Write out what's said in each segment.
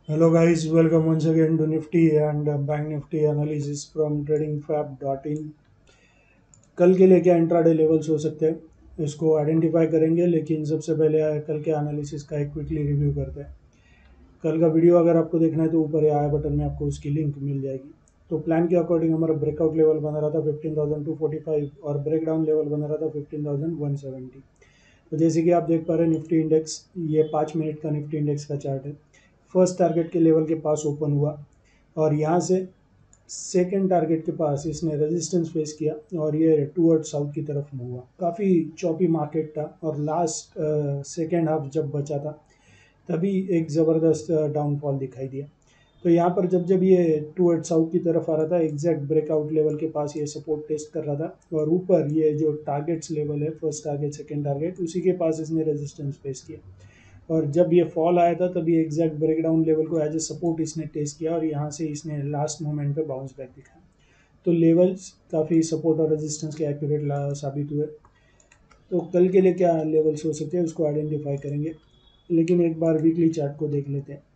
Hello guys, welcome once again to Nifty and Bank Nifty analysis from tradingfab.in। कल के लिए क्या intraday levels हो सकते हैं इसको आइडेंटिफाई करेंगे, लेकिन सबसे पहले कल के एनालिसिस का एक क्विकली रिव्यू करते हैं। कल का वीडियो अगर आपको देखना है तो ऊपर या आई बटन में आपको उसकी लिंक मिल जाएगी। तो प्लान के अकॉर्डिंग हमारा ब्रेकआउट लेवल बना रहा था 15,245 और ब्रेक डाउन लेवल बना रहा था 15,170। तो जैसे कि आप देख पा रहे हैं निफ्टी इंडेक्स, ये 5 मिनट का निफ्टी इंडेक्स का चार्ट है। फर्स्ट टारगेट के लेवल के पास ओपन हुआ और यहाँ से सेकेंड टारगेट के पास इसने रेजिस्टेंस फेस किया और ये टूवर्ड साउथ की तरफ मूव हुआ। काफ़ी चौपी मार्केट था और लास्ट सेकेंड हाफ जब बचा था तभी एक ज़बरदस्त डाउनफॉल दिखाई दिया। तो यहाँ पर जब जब ये टूवर्ड साउथ की तरफ आ रहा था, एग्जैक्ट ब्रेकआउट लेवल के पास ये सपोर्ट टेस्ट कर रहा था और ऊपर ये जो टारगेट्स लेवल है, फर्स्ट टारगेट सेकेंड टारगेट, उसी के पास इसने रेजिस्टेंस फेस किया। और जब ये फॉल आया था तभी एग्जैक्ट ब्रेकडाउन लेवल को एज ए सपोर्ट इसने टेस्ट किया और यहाँ से इसने लास्ट मोमेंट पे बाउंस बैक दिखाया। तो लेवल्स काफ़ी सपोर्ट और रेजिस्टेंस के एक्यूरेट साबित हुए। तो कल के लिए क्या लेवल्स हो सकते हैं उसको आइडेंटिफाई करेंगे, लेकिन एक बार वीकली चार्ट को देख लेते हैं।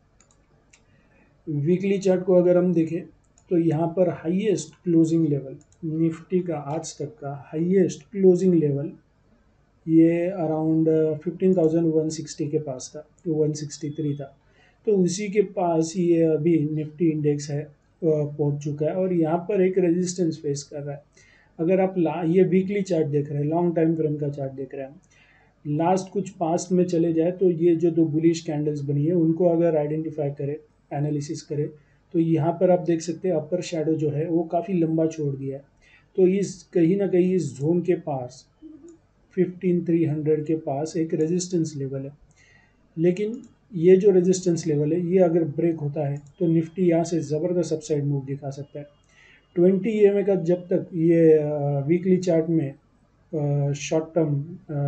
वीकली चार्ट को अगर हम देखें तो यहाँ पर हाईएस्ट क्लोजिंग लेवल निफ्टी का आज तक का हाईएस्ट क्लोजिंग लेवल ये अराउंड 15,160 के पास था, तो 163 था। तो उसी के पास ये अभी निफ्टी इंडेक्स है, पहुंच चुका है और यहाँ पर एक रेजिस्टेंस फेस कर रहा है। अगर आप ये वीकली चार्ट देख रहे हैं, लॉन्ग टाइम फ्रेम का चार्ट देख रहे हैं, लास्ट कुछ पास्ट में चले जाए तो ये जो दो बुलिश कैंडल्स बनी है उनको अगर आइडेंटिफाई करें, एनालिसिस करें, तो यहाँ पर आप देख सकते हैं अपर शेडो जो है वो काफ़ी लंबा छोड़ दिया है। तो इस कहीं ना कहीं इस जोन के पास 15,300 के पास एक रेजिस्टेंस लेवल है। लेकिन ये जो रेजिस्टेंस लेवल है ये अगर ब्रेक होता है तो निफ्टी यहाँ से ज़बरदस्त अपसाइड मूव दिखा सकता है। 20 EMA का जब तक ये वीकली चार्ट में शॉर्ट टर्म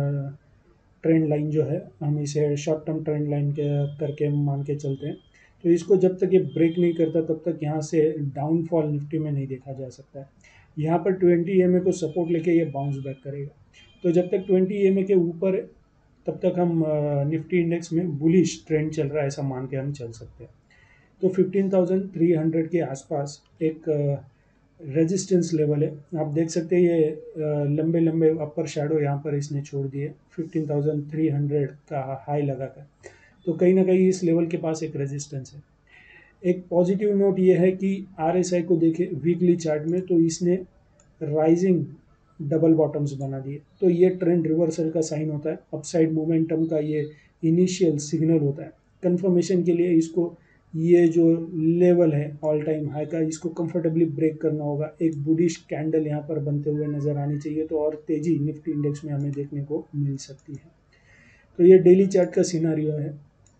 ट्रेंड लाइन जो है, हम इसे शॉर्ट टर्म ट्रेंड लाइन के करके मान के चलते हैं, तो इसको जब तक ये ब्रेक नहीं करता तब तक यहाँ से डाउनफॉल निफ्टी में नहीं देखा जा सकता है। यहाँ पर 20 EMA को सपोर्ट लेके ये बाउंस बैक करेगा। तो जब तक 20 EMA के ऊपर है तब तक हम निफ्टी इंडेक्स में बुलिश ट्रेंड चल रहा है ऐसा मान के हम चल सकते हैं। तो 15,300 के आसपास एक रेजिस्टेंस लेवल है। आप देख सकते हैं ये लंबे लंबे अपर शैडो यहाँ पर इसने छोड़ दिए 15,300 का हाई लगाकर। तो कहीं ना कहीं इस लेवल के पास एक रेजिस्टेंस है। एक पॉजिटिव नोट ये है कि RSI को देखें वीकली चार्ट में तो इसने राइजिंग डबल बॉटम्स बना दिए। तो ये ट्रेंड रिवर्सल का साइन होता है, अपसाइड मोमेंटम का ये इनिशियल सिग्नल होता है। कंफर्मेशन के लिए इसको ये जो लेवल है ऑल टाइम हाई का, इसको कंफर्टेबली ब्रेक करना होगा। एक बुलिश कैंडल यहाँ पर बनते हुए नजर आनी चाहिए तो और तेजी निफ्टी इंडेक्स में हमें देखने को मिल सकती है। तो ये डेली चार्ट का सिनारियो है,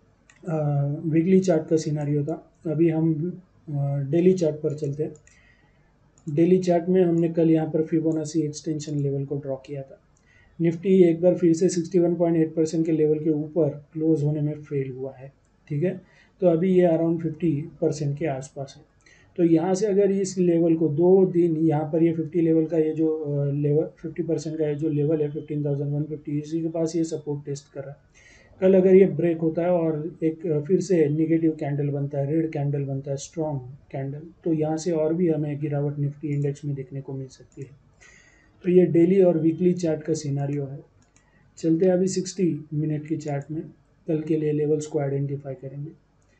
वीकली चार्ट का सिनारियो था। अभी हम डेली चार्ट पर चलते हैं। डेली चार्ट में हमने कल यहाँ पर फिबोनाची एक्सटेंशन लेवल को ड्रॉ किया था। निफ्टी एक बार फिर से 61.8% के लेवल के ऊपर क्लोज होने में फेल हुआ है, ठीक है। तो अभी ये अराउंड 50% के आसपास है। तो यहाँ से अगर इस लेवल को 2 दिन यहाँ पर ये 50 लेवल का ये जो लेवल 50% का ये जो लेवल है 15,150, इसी के पास ये सपोर्ट टेस्ट कर रहा है। कल अगर ये ब्रेक होता है और एक फिर से निगेटिव कैंडल बनता है, रेड कैंडल बनता है, स्ट्रॉन्ग कैंडल, तो यहाँ से और भी हमें गिरावट निफ्टी इंडेक्स में देखने को मिल सकती है। तो ये डेली और वीकली चार्ट का सिनारियो है। चलते हैं अभी 60 मिनट की चार्ट में, कल के लिए लेवल्स को आइडेंटिफाई करेंगे।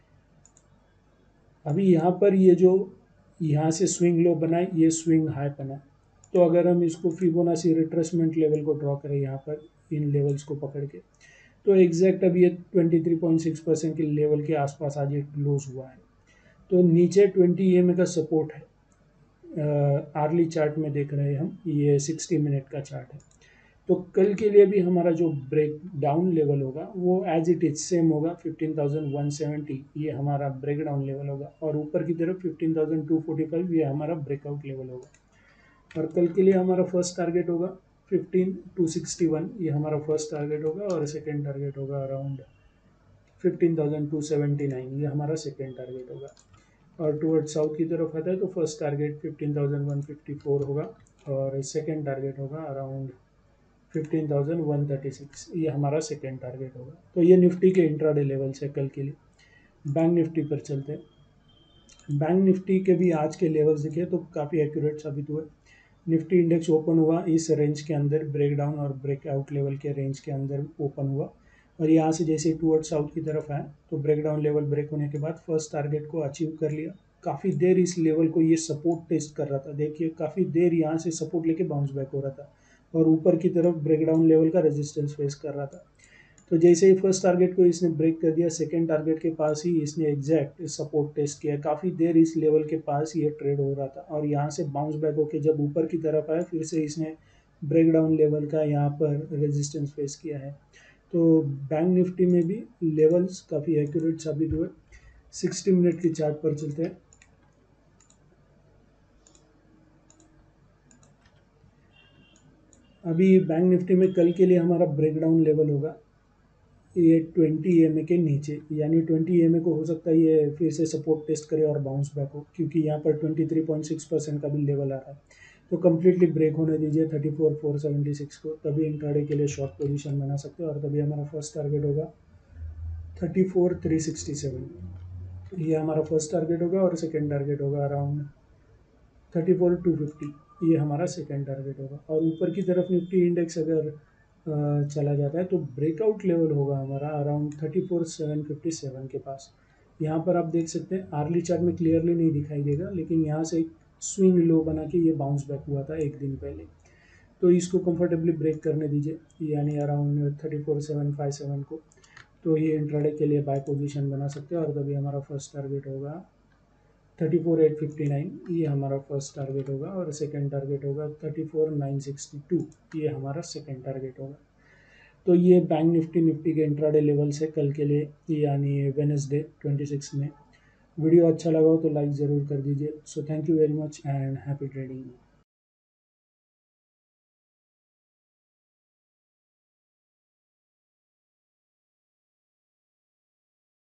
अभी यहाँ पर ये जो यहाँ से स्विंग लो बना है, ये स्विंग हाई बना है। तो अगर हम इसको फिबोनाची रिट्रेसमेंट लेवल को ड्रॉ करें यहाँ पर इन लेवल्स को पकड़ के, तो एग्जैक्ट अभी ये 23.6% के लेवल के आसपास आज ये क्लोज हुआ है। तो नीचे 20 EMA का सपोर्ट है। आर्ली चार्ट में देख रहे हैं हम, ये 60 मिनट का चार्ट है। तो कल के लिए भी हमारा जो ब्रेक डाउन लेवल होगा वो एज इट इज सेम होगा 15,170, ये हमारा ब्रेक डाउन लेवल होगा और ऊपर की तरफ 15,245 ये हमारा ब्रेकआउट लेवल होगा। और कल के लिए हमारा फर्स्ट टारगेट होगा 15,261, ये हमारा फर्स्ट टारगेट होगा और सेकेंड टारगेट होगा अराउंड 15,279, ये हमारा सेकेंड टारगेट होगा। और टूवर्ड साउथ की तरफ आता है तो फर्स्ट टारगेट 15,154 होगा और सेकेंड टारगेट होगा अराउंड 15,136, ये हमारा सेकेंड टारगेट होगा। तो ये निफ्टी के इंट्राडे लेवल्स है कल के लिए। बैंक निफ्टी पर चलते हैं। बैंक निफ्टी के भी आज के लेवल्स दिखे तो काफ़ी एक्यूरेट साबित हुए। निफ्टी इंडेक्स ओपन हुआ इस रेंज के अंदर, ब्रेकडाउन और ब्रेकआउट लेवल के रेंज के अंदर ओपन हुआ, और यहाँ से जैसे टूवर्ड साउथ की तरफ आया तो ब्रेकडाउन लेवल ब्रेक होने के बाद फर्स्ट टारगेट को अचीव कर लिया। काफ़ी देर इस लेवल को ये सपोर्ट टेस्ट कर रहा था, देखिए काफ़ी देर यहाँ से सपोर्ट लेके बाउंस बैक हो रहा था और ऊपर की तरफ ब्रेकडाउन लेवल का रेजिस्टेंस फेस कर रहा था। तो जैसे ही फर्स्ट टारगेट को इसने ब्रेक कर दिया, सेकेंड टारगेट के पास ही इसने एग्जैक्ट सपोर्ट टेस्ट किया। काफ़ी देर इस लेवल के पास ये ट्रेड हो रहा था और यहाँ से बाउंस बैक होकर जब ऊपर की तरफ आया फिर से इसने ब्रेकडाउन लेवल का यहाँ पर रेजिस्टेंस फेस किया है। तो बैंक निफ्टी में भी लेवल्स काफ़ी एक्यूरेट साबित हुए। 60 मिनट की चार्ट पर चलते हैं। अभी बैंक निफ्टी में कल के लिए हमारा ब्रेकडाउन लेवल होगा ये 20 EMA के नीचे, यानी 20 EMA को हो सकता है ये फिर से सपोर्ट टेस्ट करे और बाउंस बैक हो, क्योंकि यहाँ पर 23.6% का भी लेवल आ रहा है। तो कम्प्लीटली ब्रेक होने दीजिए 34,476 को, तभी इंट्राडे के लिए शॉर्ट पोजीशन बना सकते हैं और तभी हमारा फर्स्ट टारगेट होगा 34,367। ये हमारा फर्स्ट टारगेट होगा और सेकेंड टारगेट होगा अराउंड 34,250। ये हमारा सेकेंड टारगेट होगा। और ऊपर की तरफ निफ्टी इंडेक्स अगर चला जाता है तो ब्रेकआउट लेवल होगा हमारा अराउंड 34,757 के पास। यहाँ पर आप देख सकते हैं आर्ली चार्ट में क्लियरली नहीं दिखाई देगा, लेकिन यहाँ से एक स्विंग लो बना के ये बाउंस बैक हुआ था एक दिन पहले। तो इसको कंफर्टेबली ब्रेक करने दीजिए, यानी अराउंड 34,757 को। तो ये इंट्राडे के लिए बाय पोजीशन बना सकते हैं और तभी हमारा फर्स्ट टारगेट होगा 34,859। ये हमारा फर्स्ट टारगेट होगा और सेकेंड टारगेट होगा 34,962। ये हमारा सेकेंड टारगेट होगा। तो ये बैंक निफ्टी निफ्टी के इंट्राडे लेवल से कल के लिए, यानी वेडनेसडे 26 में। वीडियो अच्छा लगा हो तो लाइक ज़रूर कर दीजिए। So thank you very much and happy trading.